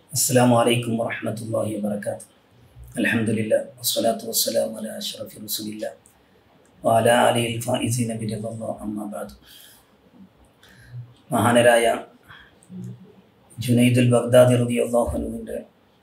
السلام عليكم ورحمة الله وبركاته. الحمد لله والصلاة والسلام على أشرف رسول الله وعلى آله الفائزين برضا الله أما بعد. മഹാനരായ ജുനൈദുൽ ബഗ്ദാദി റളിയല്ലാഹു അൻഹുവിൻ്റെ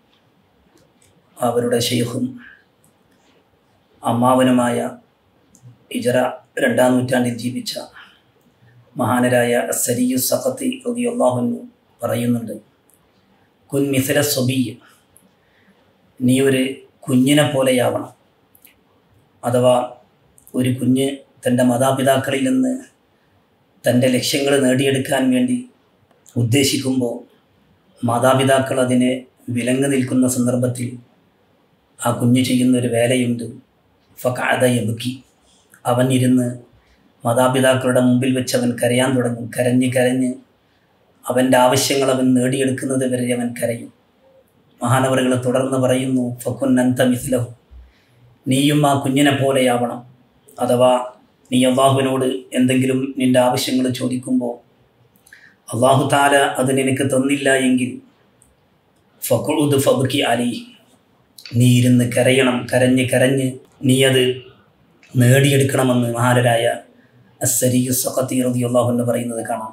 അവരുടെ ശൈഖും അമ്മാവനുമായ ഹിജ്റ 2-ാം നൂറ്റാണ്ടിൽ ജീവിച്ച മഹാനരായ അസ്സരിയു സഖത്തി റളിയല്ലാഹു അൻഹു പറയുന്നുണ്ട്, കുൻ മിസ്ല സ്വബിയ്യ്, നീ ഒരു കുഞ്ഞിനെ പോലെയാവണം. അഥവാ ഒരു കുഞ്ഞ് തൻ്റെ മാതാപിതാക്കളിൽ നിന്ന് തൻ്റെ ലക്ഷ്യങ്ങൾ നേടിയെടുക്കാൻ വേണ്ടി ഉദ്ദേശിക്കുമ്പോൾ മാതാപിതാക്കൾ അതിനെ വിലങ്ങ് നിൽക്കുന്ന സന്ദർഭത്തിൽ ആ കുഞ്ഞ് ചെയ്യുന്നൊരു വേലയുണ്ട്. ഫഖഅദ യബ്കി, അവൻ ഇരുന്ന് മാതാപിതാക്കളുടെ മുമ്പിൽ വെച്ച് അവൻ കരയാൻ തുടങ്ങും. കരഞ്ഞ് കരഞ്ഞ് അവൻ്റെ ആവശ്യങ്ങൾ അവൻ നേടിയെടുക്കുന്നത് വരെ അവൻ കരയും. മഹാനവറുകൾ തുടർന്ന് പറയുന്നു, ഫകുൻ അൻത മിസ്ലഹു, നീയും ആ കുഞ്ഞിനെ പോലെയാവണം. അഥവാ നീ അള്ളാഹുവിനോട് എന്തെങ്കിലും നിൻ്റെ ആവശ്യങ്ങൾ ചോദിക്കുമ്പോൾ അള്ളാഹു താല അത് നിനക്ക് തന്നില്ല എങ്കിൽ ഫഖുദ് ഫബ്കി അലൈഹി, നീ ഇരുന്ന് കരയണം. കരഞ്ഞ് കരഞ്ഞ് നീ അത് നേടിയെടുക്കണമെന്ന് മഹാനരായ അസ്സരിയു സഖത്തി റളിയല്ലാഹു അൻഹു പറയുന്നത് കാണാം.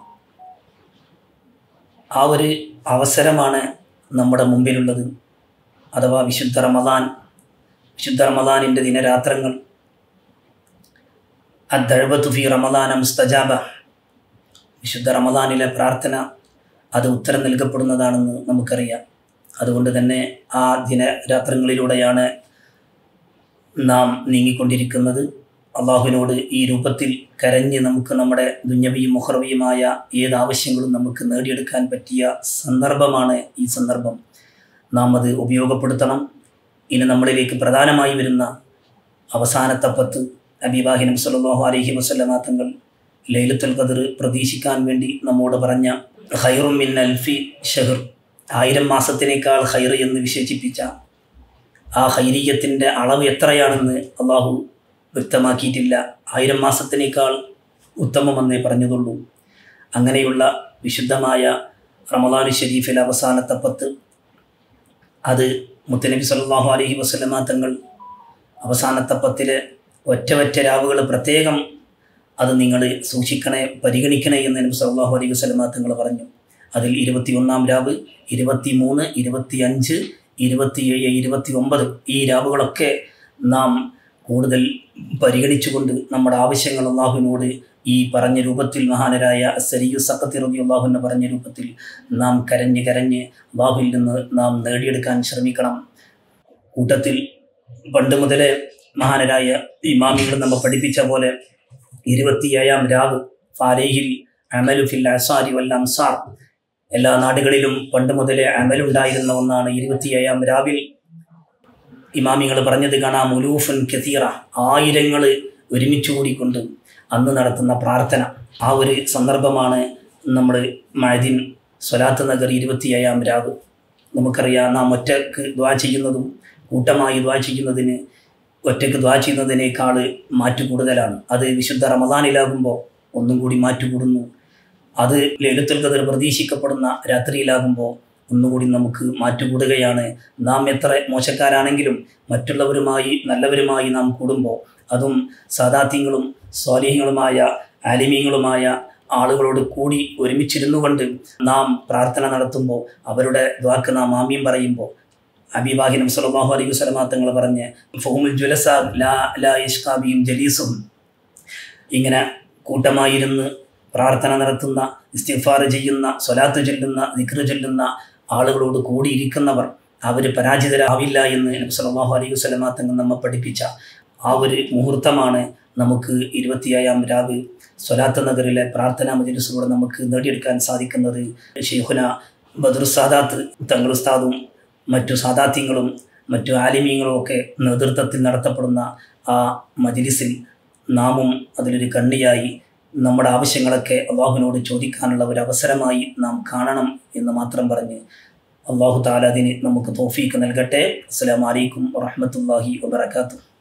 ആ ഒരു അവസരമാണ് നമ്മുടെ മുമ്പിലുള്ളത്. അഥവാ വിശുദ്ധ റമദാനിൻ്റെ ദിനരാത്രങ്ങൾ, അദ്ദഅവതു ഫീ റമദാന മുസ്തജാബ, വിശുദ്ധ റമദാനിലെ പ്രാർത്ഥന അത് ഉത്തരം നൽകപ്പെടുന്നതാണെന്ന് നമുക്കറിയാം. അതുകൊണ്ട് തന്നെ ആ ദിനരാത്രങ്ങളിലൂടെയാണ് നാം നീങ്ങിക്കൊണ്ടിരിക്കുന്നത്. അള്ളാഹുവിനോട് ഈ രൂപത്തിൽ കരഞ്ഞ് നമുക്ക് നമ്മുടെ ദുന്യവിയും മുഖർവിയുമായ ഏത് ആവശ്യങ്ങളും നമുക്ക് നേടിയെടുക്കാൻ പറ്റിയ സന്ദർഭമാണ് ഈ സന്ദർഭം. നാം അത് ഉപയോഗപ്പെടുത്തണം. ഇനി നമ്മളിലേക്ക് പ്രധാനമായി വരുന്ന അവസാനത്തെ 10 ഹബീബാഹി നബി സല്ലല്ലാഹു അലൈഹി വസല്ലമ തങ്ങൾ ലൈലത്തുൽ ഖദ്ർ പ്രതീക്ഷിക്കാൻ വേണ്ടി നമ്മോട് പറഞ്ഞ ഖൈറും മിൻ അൽഫി ഷഹർ, 1000 മാസത്തിനേക്കാൾ ഖൈർ എന്ന് വിശേഷിപ്പിച്ച ആ ഖൈരിയത്തിൻ്റെ അളവ് എത്രയാണെന്ന് അള്ളാഹു വ്യക്തമാക്കിയിട്ടില്ല. 1000 മാസത്തിനേക്കാൾ ഉത്തമമെന്നേ പറഞ്ഞതുള്ളൂ. അങ്ങനെയുള്ള വിശുദ്ധമായ റമദാൻ ഷരീഫിലെ അവസാനത്തെ 10 അത് മുത്തനബി സല്ലല്ലാഹു അലൈഹി വസല്ലമ തങ്ങൾ അവസാനത്തെ 10 ഒറ്റ രാവുകൾ പ്രത്യേകം അത് നിങ്ങൾ സൂക്ഷിക്കണേ, പരിഗണിക്കണേ എന്ന് നബി സല്ലല്ലാഹു അലൈഹി വസല്ലമ തങ്ങൾ പറഞ്ഞു. അതിൽ 21-ാം രാവ്, 23, 25, 27, 29 ഈ രാവുകളൊക്കെ നാം കൂടുതൽ പരിഗണിച്ചുകൊണ്ട് നമ്മുടെ ആവശ്യങ്ങൾ അള്ളാഹുവിനോട് ഈ പറഞ്ഞ രൂപത്തിൽ മഹാനരായ അസ്സരിയു സഖത്തി റളിയല്ലാഹു അൻഹു പറഞ്ഞ രൂപത്തിൽ നാം കരഞ്ഞ് കരഞ്ഞ് അള്ളാഹുവിൽ നിന്ന് നാം നേടിയെടുക്കാൻ ശ്രമിക്കണം. കൂട്ടത്തിൽ പണ്ട് മുതലേ മഹാനരായ ഇമാമികൾ നമ്മെ പഠിപ്പിച്ച പോലെ 27-ാം രാവ് ഫാലൈഹിൽ അമലു ഫിൽ അസാരി വൽ അംസാർ, എല്ലാ നാടുകളിലും പണ്ട് മുതലേ അമലുണ്ടായിരുന്ന ഒന്നാണ് 27-ാം രാവിൽ. ഇമാമികൾ പറഞ്ഞത് കാണാം, ഉലൂഫൻ കതീറ, 1000ങ്ങൾ ഒരുമിച്ച് കൂടിക്കൊണ്ട് അന്ന് നടത്തുന്ന പ്രാർത്ഥന. ആ ഒരു സന്ദർഭമാണ് നമ്മൾ മഅദിൻ സ്വലാത്ത് നഗർ 27-ാം രാവ്. നമുക്കറിയാം, നാം ഒറ്റക്ക് ദുആ ചെയ്യുന്നതും കൂട്ടമായി ദുആ ചെയ്യുന്നതിന് ഒറ്റക്ക് ദുആ ചെയ്യുന്നതിനേക്കാൾ മാറ്റു കൂടുതലാണ്. അത് വിശുദ്ധ റമദാനിലാകുമ്പോൾ ഒന്നും കൂടി മാറ്റു കൂടുന്നു. അത് ലൈലത്തുൽ ഖദ്ർ പ്രതീക്ഷിക്കപ്പെടുന്ന രാത്രിയിലാകുമ്പോൾ ഒന്നുകൂടി നമുക്ക് മാറ്റുകൂടുകയാണ്. നാം എത്ര മോശക്കാരാണെങ്കിലും മറ്റുള്ളവരുമായി നല്ലവരുമായി നാം കൂടുമ്പോൾ, അതും സാദാത്യങ്ങളും സ്വാലിഹ്യങ്ങളുമായ ആലിമീങ്ങളുമായ ആളുകളോട് കൂടി ഒരുമിച്ചിരുന്നു കൊണ്ട് നാം പ്രാർത്ഥന നടത്തുമ്പോൾ അവരുടെ ദുആക്ക് നാം ആമീൻ പറയുമ്പോൾ ഹബീബാഹി നബി സല്ലല്ലാഹു അലൈഹി വസല്ലമ തങ്ങൾ പറഞ്ഞ് ഫഹുമുൽ ജുലസ ലാ യശ്ഖാ ബിഹിം ജലീസും, ഇങ്ങനെ കൂട്ടമായിരുന്ന് പ്രാർത്ഥന നടത്തുന്ന, ഇസ്തിഗ്ഫാർ ചെയ്യുന്ന, സ്വലാത്ത് ചൊല്ലുന്ന, ദിക്ർ ചൊല്ലുന്ന ആളുകളോട് കൂടിയിരിക്കുന്നവർ അവർ പരാജിതരാവില്ല എന്ന് നബി സല്ലല്ലാഹു അലൈഹി വസല്ലമ തങ്ങൾ നമ്മെ പഠിപ്പിച്ച ആ ഒരു മുഹൂർത്തമാണ് നമുക്ക് 27-ാം രാവ് സ്വലാത്ത് നഗറിലെ പ്രാർത്ഥനാ മജ്‌ലിസിലൂടെ നമുക്ക് നേടിയെടുക്കാൻ സാധിക്കുന്നത്. ശൈഖുന ബദറു സാദാത്ത് തങ്ങൾ ഉസ്താദും മറ്റു സാദാത്യങ്ങളും മറ്റു ആലിമീങ്ങളും ഒക്കെ നേതൃത്വത്തിൽ നടത്തപ്പെടുന്ന ആ മജ്‌ലിസിൽ നാമും അതിലൊരു കണ്ണിയായി നമ്മുടെ ആവശ്യങ്ങളൊക്കെ അള്ളാഹുവിനോട് ചോദിക്കാനുള്ള ഒരു അവസരമായി നാം കാണണം എന്ന് മാത്രം പറഞ്ഞ് അള്ളാഹു തആല അതിന് നമുക്ക് തൗഫീഖ് നൽകട്ടെ. അസ്സലാമു അലൈക്കും വറഹ്മത്തുള്ളാഹി വബറകാതുഹു.